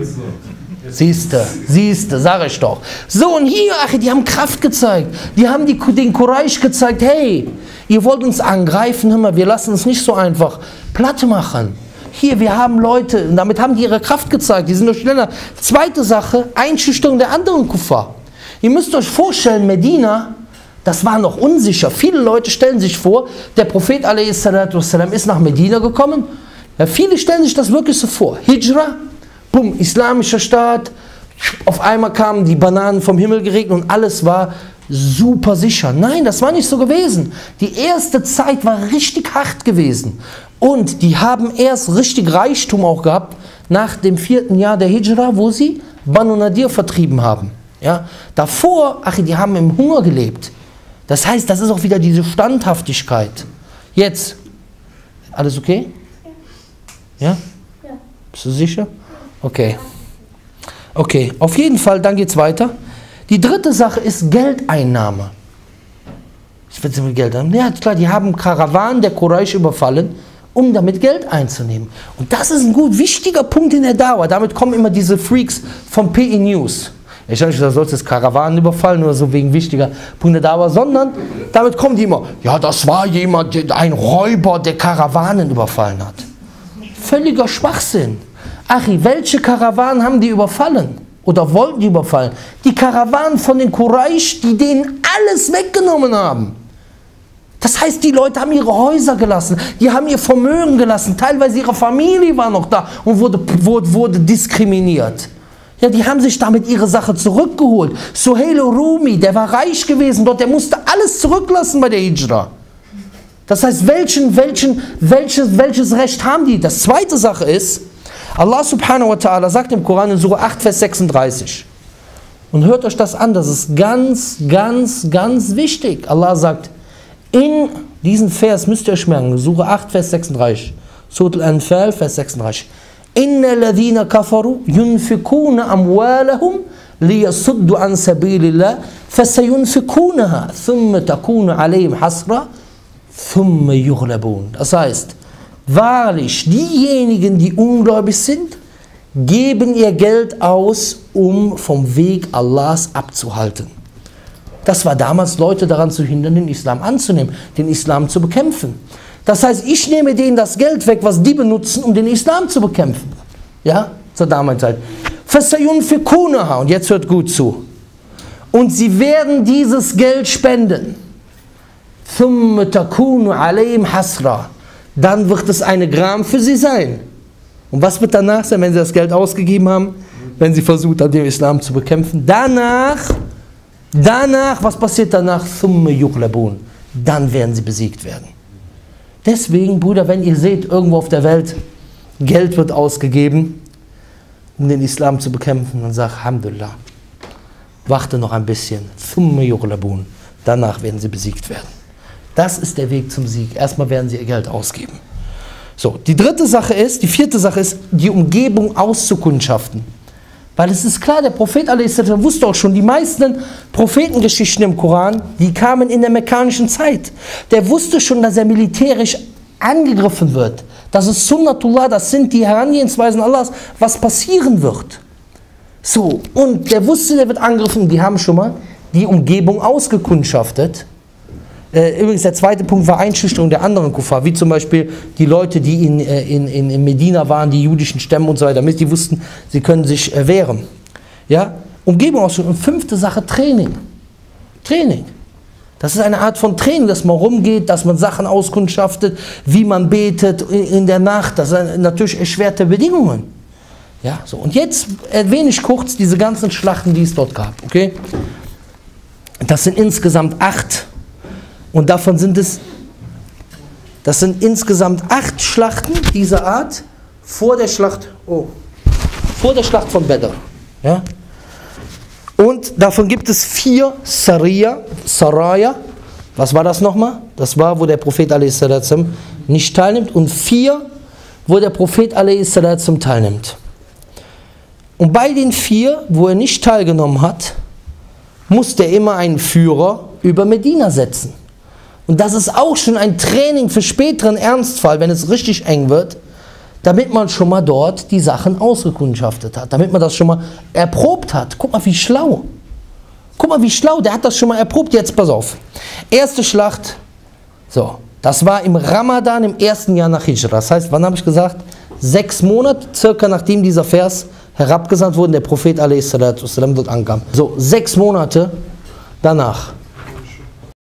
Siehste, siehste, sag ich doch. So, und hier, ach, die haben Kraft gezeigt. Die haben die, den Quraysh gezeigt, hey, ihr wollt uns angreifen, hör mal, wir lassen uns nicht so einfach platt machen. Hier, wir haben Leute, und damit haben die ihre Kraft gezeigt, die sind noch schneller. Zweite Sache, Einschüchterung der anderen Kuffar. Ihr müsst euch vorstellen, Medina, das war noch unsicher. Viele Leute stellen sich vor, der Prophet a s ist nach Medina gekommen. Ja, viele stellen sich das wirklich so vor. Hijra, bumm, islamischer Staat, auf einmal kamen die Bananen vom Himmel geregnet und alles war super sicher. Nein, das war nicht so gewesen. Die erste Zeit war richtig hart gewesen. Und die haben erst richtig Reichtum auch gehabt nach dem vierten Jahr der Hijra, wo sie Banu Nadir vertrieben haben. Ja? Davor, ach, die haben im Hunger gelebt. Das heißt, das ist auch wieder diese Standhaftigkeit. Jetzt, alles okay? Ja? Ja. Bist du sicher? Okay. Okay, auf jeden Fall, dann geht's weiter. Die dritte Sache ist Geldeinnahme. Ich will mit Geld haben. Ja, klar, die haben Karawanen der Quraysh überfallen, um damit Geld einzunehmen. Und das ist ein gut wichtiger Punkt in der Dauer. Damit kommen immer diese Freaks von P E News. Ich habe nicht gesagt, sollst du Karawanen überfallen oder so wegen wichtiger Punkte da war, sondern damit kommen die immer, ja, das war jemand, ein Räuber, der Karawanen überfallen hat. Völliger Schwachsinn. Achi, welche Karawanen haben die überfallen? Oder wollten die überfallen? Die Karawanen von den Quraysh, die denen alles weggenommen haben. Das heißt, die Leute haben ihre Häuser gelassen, die haben ihr Vermögen gelassen, teilweise ihre Familie war noch da und wurde, wurde, wurde diskriminiert. Ja, die haben sich damit ihre Sache zurückgeholt. Suhail Rumi, der war reich gewesen dort, der musste alles zurücklassen bei der Hijra. Das heißt, welchen, welchen, welches, welches Recht haben die? Das zweite Sache ist, Allah subhanahu wa ta'ala sagt im Koran in Surah acht, Vers sechsunddreißig. Und hört euch das an, das ist ganz, ganz, ganz wichtig. Allah sagt, in diesen Vers müsst ihr euch merken, Surah acht, Vers sechsunddreißig. Surah Al-Anfal, Vers sechsunddreißig. Inna ladhina kafaru yunfikuna amwalahum liyasuddu an sabilillah fasayunfikunaha thumma takunu alayhim hasra thumma yughlabun. Das heißt, wahrlich, diejenigen, die ungläubig sind, geben ihr Geld aus, um vom Weg Allahs abzuhalten. Das war damals Leute daran zu hindern, den Islam anzunehmen, den Islam zu bekämpfen. Das heißt, ich nehme denen das Geld weg, was die benutzen, um den Islam zu bekämpfen. Ja, zur damaligen Zeit. فَسَيُنْفِقُونَهَا. Und jetzt hört gut zu. Und sie werden dieses Geld spenden. ثُمَّ تَكُونُ عَلَيْهِمْ حَسْرًا. Dann wird es eine Gram für sie sein. Und was wird danach sein, wenn sie das Geld ausgegeben haben? Wenn sie versucht haben, den Islam zu bekämpfen. Danach, danach, was passiert danach? ثُمَّ يُغْلَبُونَ. Dann werden sie besiegt werden. Deswegen, Bruder, wenn ihr seht, irgendwo auf der Welt, Geld wird ausgegeben, um den Islam zu bekämpfen, dann sagt, Alhamdulillah, warte noch ein bisschen. ثُمَّ يُغْلَبُونَ. Danach werden sie besiegt werden. Das ist der Weg zum Sieg. Erstmal werden sie ihr Geld ausgeben. So, die dritte Sache ist, die vierte Sache ist, die Umgebung auszukundschaften. Weil es ist klar, der Prophet a s wusste auch schon, die meisten Prophetengeschichten im Koran, die kamen in der mekkanischen Zeit. Der wusste schon, dass er militärisch angegriffen wird. Das ist Sunnatullah, das sind die Herangehensweisen Allahs, was passieren wird. So, und der wusste, der wird angegriffen, die haben schon mal die Umgebung ausgekundschaftet. Äh, übrigens, der zweite Punkt war Einschüchterung der anderen Kuffar, wie zum Beispiel die Leute, die in, äh, in, in, in Medina waren, die jüdischen Stämme und so weiter, damit die wussten, sie können sich äh, wehren. Ja? Umgebung auch schon. Und fünfte Sache, Training. Training. Das ist eine Art von Training, dass man rumgeht, dass man Sachen auskundschaftet, wie man betet in, in der Nacht. Das sind natürlich erschwerte Bedingungen. Ja, so. Und jetzt erwähne ich kurz diese ganzen Schlachten, die es dort gab. Okay? Das sind insgesamt acht. Und davon sind es, das sind insgesamt acht Schlachten dieser Art vor der Schlacht, oh, vor der Schlacht von Badr. Ja? Und davon gibt es vier Sariya, Saraya. Was war das nochmal? Das war, wo der Prophet a s. nicht teilnimmt. Und vier, wo der Prophet a s. teilnimmt. Und bei den vier, wo er nicht teilgenommen hat, musste er immer einen Führer über Medina setzen. Und das ist auch schon ein Training für späteren Ernstfall, wenn es richtig eng wird, damit man schon mal dort die Sachen ausgekundschaftet hat, damit man das schon mal erprobt hat. Guck mal, wie schlau. Guck mal, wie schlau, der hat das schon mal erprobt. Jetzt pass auf. Erste Schlacht, so, das war im Ramadan im ersten Jahr nach Hijra. Das heißt, wann habe ich gesagt? Sechs Monate, circa nachdem dieser Vers herabgesandt wurde, der Prophet a s. dort ankam. So, sechs Monate danach.